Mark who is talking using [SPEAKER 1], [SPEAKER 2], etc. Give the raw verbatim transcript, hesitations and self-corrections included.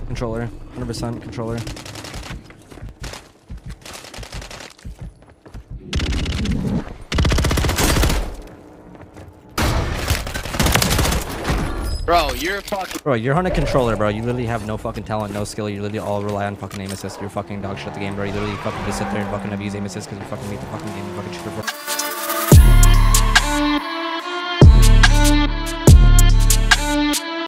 [SPEAKER 1] Controller. one hundred percent controller.
[SPEAKER 2] Bro, you're fucking.
[SPEAKER 1] Bro, you're on a controller, bro. You literally have no fucking talent, no skill. You literally all rely on fucking aim assist. You're fucking dog shit at the game, bro. You literally fucking just sit there and fucking abuse aim assist because you fucking hate the fucking game. You fucking shooter, bro.